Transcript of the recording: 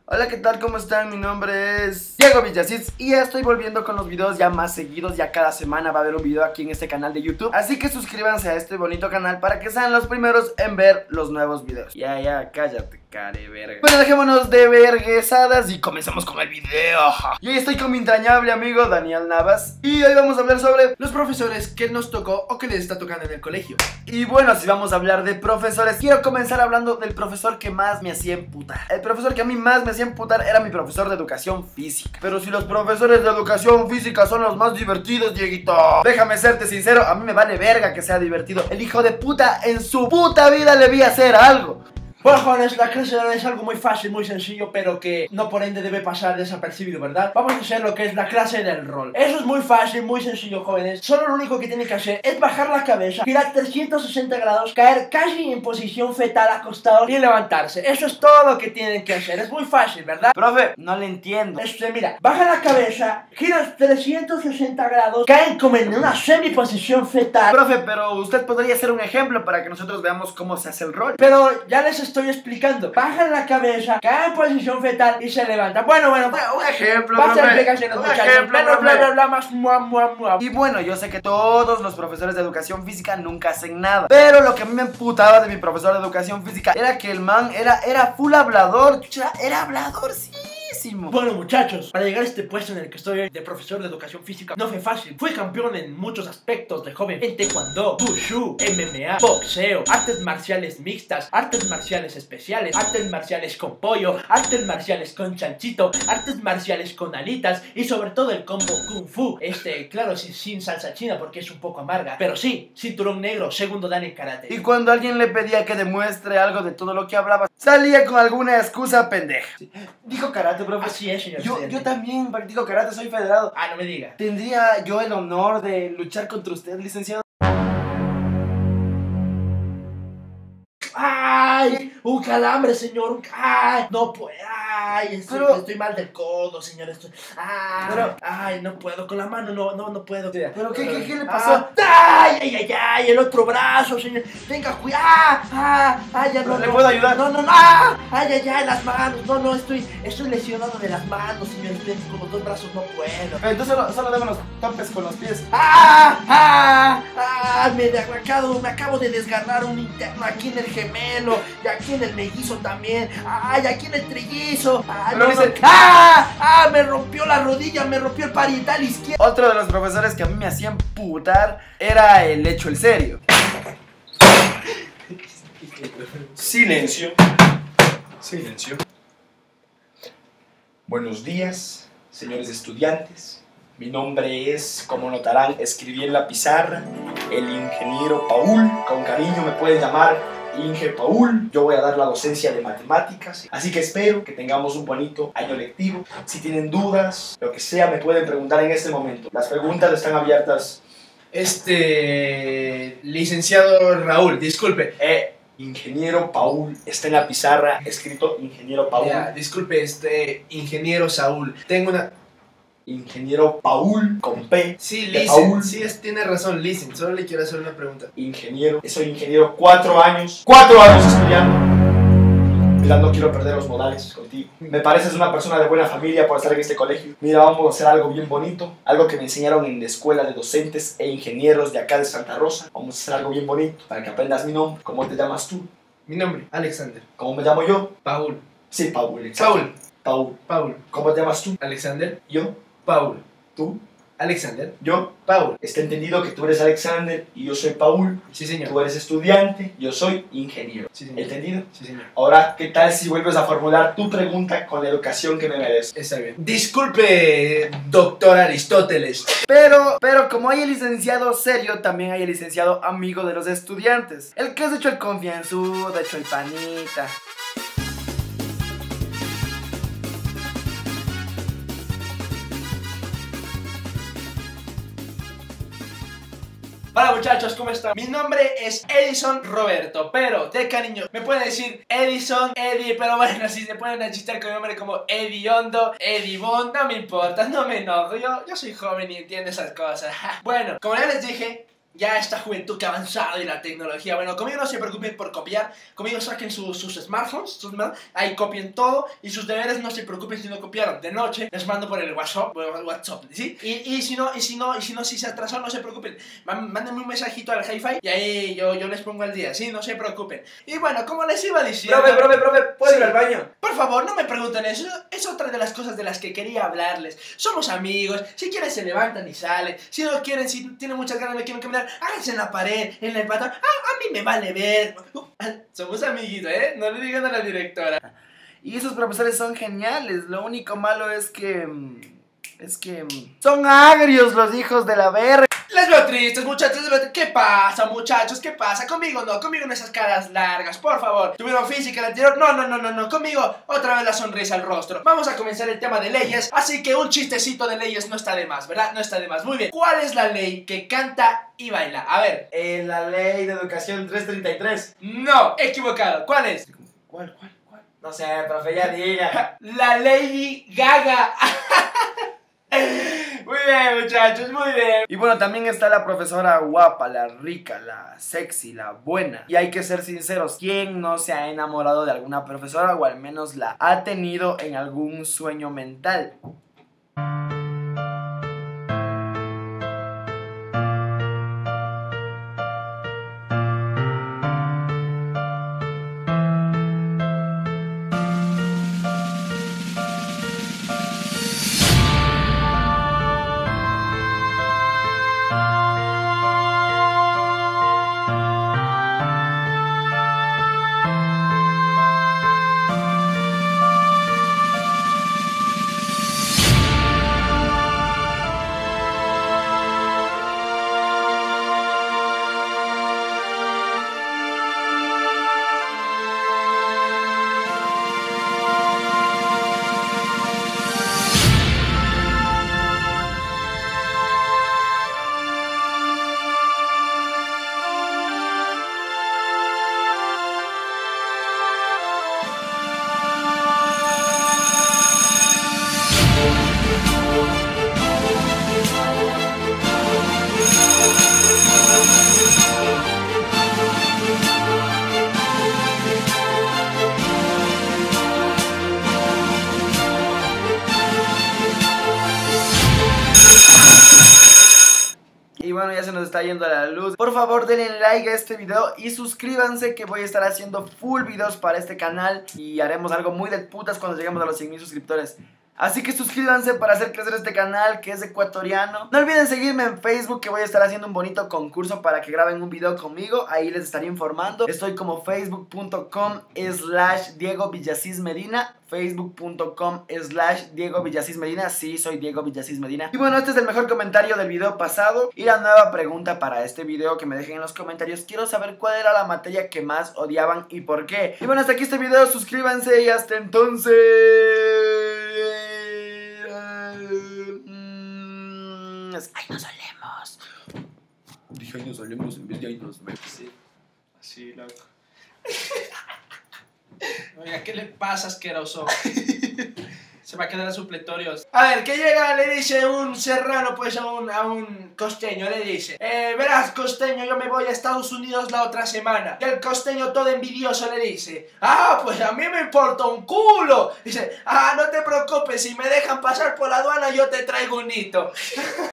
Hola, ¿qué tal? ¿Cómo están? Mi nombre es Diego Villasís y ya estoy volviendo con los videos ya más seguidos. Ya cada semana va a haber un video aquí en este canal de YouTube, así que suscríbanse a este bonito canal para que sean los primeros en ver los nuevos videos. Ya, cállate, care verga. Bueno, dejémonos de verguesadas y comenzamos con el video. Y hoy estoy con mi entrañable amigo Daniel Navas y hoy vamos a hablar sobre los profesores que nos tocó o que les está tocando en el colegio. Y bueno, si vamos a hablar de profesores, quiero comenzar hablando del profesor que más me hacía emputar. El profesor que a mí más me hacía emputar era mi profesor de educación física. Pero si los profesores de educación física son los más divertidos, Dieguito, déjame serte sincero, a mí me vale verga que sea divertido. El hijo de puta en su puta vida le vi hacer algo. Bueno, jóvenes, la clase de ahora es algo muy fácil, muy sencillo, pero que no por ende debe pasar desapercibido, ¿verdad? Vamos a hacer lo que es la clase del rol. Eso es muy fácil, muy sencillo, jóvenes. Solo lo único que tienen que hacer es bajar la cabeza, girar 360 grados, caer casi en posición fetal acostado y levantarse. Eso es todo lo que tienen que hacer. Es muy fácil, ¿verdad? Profe, no le entiendo. Mira, baja la cabeza, giras 360 grados, caen como en una semiposición fetal. Profe, pero usted podría hacer un ejemplo para que nosotros veamos cómo se hace el rol. Pero ya les estoy explicando. Bajan la cabeza, caen en posición fetal y se levantan. Bueno, un ejemplo, basta de profe. explicaciones, muchachos. Ejemplo, Menos profe. bla, bla, bla, más mua. Y bueno, yo sé que todos los profesores de educación física nunca hacen nada, pero lo que a mí me emputaba de mi profesor de educación física era que el man era full hablador. Era habladorcísimo. Bueno, muchachos, para llegar a este puesto en el que estoy hoy de profesor de educación física no fue fácil. Fui campeón en muchos aspectos de joven: en taekwondo, wushu, MMA, boxeo, artes marciales mixtas, artes marciales especiales, artes marciales con pollo, artes marciales con chanchito, artes marciales con alitas y sobre todo el combo kung fu. Claro, sin salsa china porque es un poco amarga, pero sí, cinturón negro, segundo dan en karate. Y cuando alguien le pedía que demuestre algo de todo lo que hablaba, salía con alguna excusa pendeja. Sí. Dijo karate, profe. Así es, señor. Yo también practico karate, soy federado. Ah, no me diga. ¿Tendría yo el honor de luchar contra usted, licenciado? ¡Ay! ¡Un calambre, señor! ¡Ay! ¡No puedo! ¡Ay! Estoy mal del codo, señor. ¡Ay! ¡Ay! No puedo. Con la mano no puedo. ¿Pero qué le pasó? ¡Ay! El otro brazo, señor. Venga, cuidado. ¡Ay! Ya no. ¿Le puedo ayudar? No. ¡Ay! Las manos. No, estoy lesionado de las manos, señor. Con los dos brazos no puedo. Entonces solo dame los topes con los pies. Me acabo de desgarrar un interno aquí en el gemelo y aquí en el mellizo también. ¡Ay! Aquí en el trillizo. Me rompió la rodilla, me rompió el parietal izquierdo. Otro de los profesores que a mí me hacían putar era el hecho el serio. Silencio. Buenos días, señores estudiantes. Mi nombre es, como notarán, escribí en la pizarra, el ingeniero Paul. Con cariño me pueden llamar Inge Paul. Yo voy a dar la docencia de matemáticas, así que espero que tengamos un bonito año lectivo. Si tienen dudas, lo que sea, me pueden preguntar en este momento. Las preguntas están abiertas. Licenciado Raúl, disculpe. Ingeniero Paul, está en la pizarra escrito ingeniero Paul. Disculpe, ingeniero Saúl. Tengo una... Ingeniero Paul con P. Sí, Paul. tiene razón, listen. Solo le quiero hacer una pregunta. Ingeniero, soy ingeniero 4 años. 4 años estudiando. Mira, no quiero perder los modales contigo. Me pareces una persona de buena familia por estar en este colegio. Mira, vamos a hacer algo bien bonito. Algo que me enseñaron en la escuela de docentes e ingenieros de acá de Santa Rosa. Vamos a hacer algo bien bonito para que aprendas mi nombre. ¿Cómo te llamas tú? Mi nombre, Alexander. ¿Cómo me llamo yo? Paul. Sí, Paul. Exacto. Paul. ¿Cómo te llamas tú? Alexander. Yo. Paul. ¿Tú? Alexander. Yo. Paul. Está entendido que tú eres Alexander y yo soy Paul. Sí, señor. Tú eres estudiante, yo soy ingeniero. Sí, señor. ¿Entendido? Sí, señor. Ahora, ¿qué tal si vuelves a formular tu pregunta con la educación que me mereces? Está bien. Disculpe, doctor Aristóteles. Pero como hay el licenciado serio, también hay el licenciado amigo de los estudiantes. El que has hecho el confianzudo, hecho el panita. Hola muchachos, ¿cómo están? Mi nombre es Edison Roberto, pero de cariño me pueden decir Edison, Eddie, pero bueno, si se pueden achistar con mi nombre como Eddie Hondo, Eddie Bond, no me importa, no me enojo, yo soy joven y entiendo esas cosas. Bueno, como ya les dije, Ya esta juventud que ha avanzado y la tecnología. Bueno, conmigo no se preocupen por copiar. Conmigo saquen sus smartphones, ahí copien todo. Y sus deberes no se preocupen si no copiaron. De noche les mando por el WhatsApp, ¿sí? Y si se atrasó, no se preocupen. Mándenme un mensajito al Hi-Fi y ahí yo les pongo al día, ¿sí? No se preocupen. Y bueno, como les iba diciendo... Profe, ¿puedo ir al baño? Por favor, no me pregunten eso. Es otra de las cosas de las que quería hablarles. Somos amigos. Si quieren se levantan y salen. Si no quieren, si tienen muchas ganas, me quieren caminar, háganse en la pared, en el patio. A mí me vale ver. Somos amiguitos, ¿eh? No le digan a la directora. Y esos profesores son geniales. Lo único malo es que... son agrios los hijos de la verga. Les veo tristes, muchachos. ¿Qué pasa, muchachos? ¿Qué pasa? Conmigo no esas caras largas, por favor. ¿Tuvieron física el anterior? No. Conmigo otra vez la sonrisa al rostro. Vamos a comenzar el tema de leyes. Así que un chistecito de leyes no está de más, ¿verdad? No está de más. Muy bien. ¿Cuál es la ley que canta y baila? A ver. La ley de educación 333. No, equivocado. ¿Cuál es? ¿Cuál? No sé, profe, ya diga. La Lady Gaga. Muy bien, muchachos, muy bien. Y bueno, también está la profesora guapa, la rica, la sexy, la buena. Y hay que ser sinceros, ¿quién no se ha enamorado de alguna profesora o al menos la ha tenido en algún sueño mental? Y bueno, ya se nos está yendo la luz. Por favor, denle like a este video y suscríbanse, que voy a estar haciendo full videos para este canal. Y haremos algo muy de putas cuando lleguemos a los 100,000 suscriptores. Así que suscríbanse para hacer crecer este canal, que es ecuatoriano. No olviden seguirme en Facebook, que voy a estar haciendo un bonito concurso para que graben un video conmigo. Ahí les estaré informando. Estoy como facebook.com/Diego Villasís Medina. Facebook.com/Diego Villasís Medina. Sí, soy Diego Villasís Medina. Y bueno, este es el mejor comentario del video pasado. Y la nueva pregunta para este video, que me dejen en los comentarios. Quiero saber cuál era la materia que más odiaban y por qué. Y bueno, hasta aquí este video. Suscríbanse y hasta entonces. Ahí nos solemos. Dije ahí nos solemos en vez de ahí nos vemos. Sí, así, loco. Oiga, ¿qué le pasa, asqueroso? Se va a quedar a supletorios. A ver, que llega, le dice un serrano pues a un costeño, le dice: verás, costeño, yo me voy a Estados Unidos la otra semana. Y el costeño todo envidioso le dice: pues a mí me importa un culo. Dice: no te preocupes, si me dejan pasar por la aduana yo te traigo un hito.